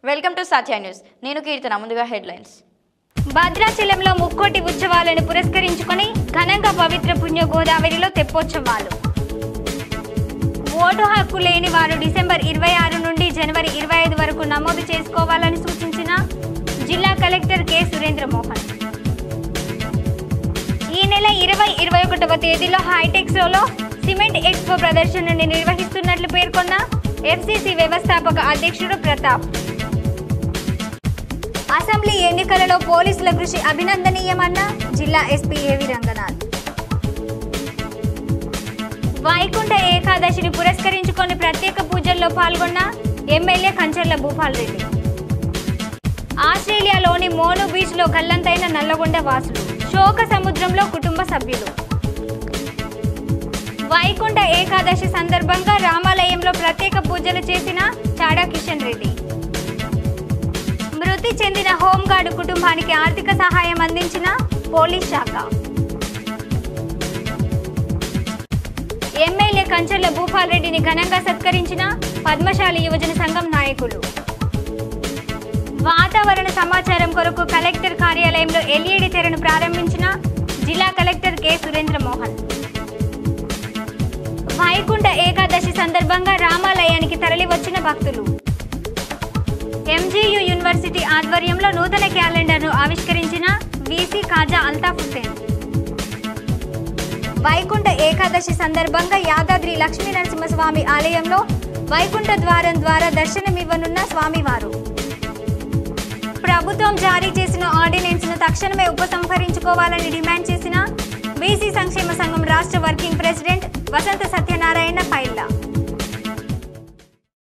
Welcome to Satya news. నేను కీర్తన. ముందుగా headlines. భద్రాచలంలో ముక్కోటి ఉత్సవాలను పురస్కరించుకొని ఘనంగా పవిత్ర పుణ్య గోదావరిలో తెప్పోత్సవాలు. ఓటు హక్కు లేని వారు డిసెంబర్ 26 నుండి జనవరి 25 వరకు నమోదు చేసుకోవాలని సూచించిన జిల్లా కలెక్టర్ కె సురేంద్రమోహన్. ఈ నెల 20-21వ తేదీలో హైటెక్స్లో సిమెంట్ ఎక్స్పో ప్రదర్శనని నిర్వహిస్తున్నట్లు పేర్కొన్న ఎఫ్సిసి వ్యవస్థాపక అధ్యక్షుడు ప్రతాప్. అసెంబ్లీ ఎన్నికలలో పోలీసుల కృషి అభినందనీయమన్న జిల్లా ఎస్పీ ఏవి రంగనాథ్. వైకుంఠ ఏకాదశిని పురస్కరించుకొని ప్రత్యేక పూజల్లో పాల్గొన్న ఎమ్మెల్యే కంచర్ల భూపాల్ రెడ్డి. ఆస్ట్రేలియాలోని మోను బీచ్ లో గల్లంతైన నల్లగొండ వాసులు. శోక సముద్రంలో కుటుంబ సభ్యులు. వైకుంఠ ఏకాదశి సందర్భంగా రామాలయంలో ప్రత్యేక పూజలు చేసిన చాడా కిషన్ రెడ్డి. మృతి చెందిన హోంగార్డు కుటుంబానికి ఆర్థిక సహాయం అందించిన పోలీస్ శాఖ. ఎమ్మెల్యే కంచర్ల భూపాల్ రెడ్డిని ఘనంగా సత్కరించిన పద్మశాలి యువజన సంఘం నాయకులు. వాతావరణ సమాచారం కొరకు కలెక్టర్ కార్యాలయంలో ఎల్ఈడి తెరను ప్రారంభించిన జిల్లా కలెక్టర్ కె సురేంద్రమోహన్. వైకుంఠ ఏకాదశి సందర్భంగా రామాలయానికి తరలివచ్చిన భక్తులు. ఎంజీయు యూనివర్సిటీ ఆధ్వర్యంలో నూతన క్యాలెండర్ను ఆవిష్కరించిన వీసీ ఖాజా అల్తాఫ్ హుసేన్. వైకుంఠ ఏకాదశి సందర్భంగా యాదాద్రి లక్ష్మీ నరసింహస్వామి ఆలయంలో వైకుంఠ ద్వారం ద్వారా దర్శనమివ్వనున్న స్వామివారు. ప్రభుత్వం జారీ చేసిన ఆర్డినెన్స్ను తక్షణమే ఉపసంహరించుకోవాలని డిమాండ్ చేసిన బీసీ సంక్షేమ సంఘం రాష్ట్ర వర్కింగ్ ప్రెసిడెంట్ వసంత సత్యనారాయణ పైల్లా.